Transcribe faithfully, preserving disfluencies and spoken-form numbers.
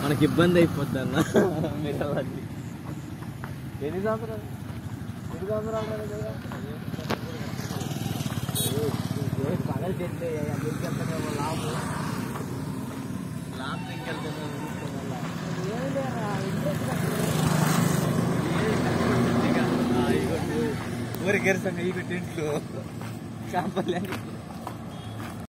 మనకి ఇబ్బంది అయిపోద్ది అన్న మీరు అలా ఎన్ని సంవత్సరాలు ఎన్ని సంవత్సరాలు పగలు చెట్లే ఇంకెళ్తానేమో లాభం లాభం ఇంకెళ్తానేమో ఊరికి ఎరుసండి ఈ టెంట్లు చేపలు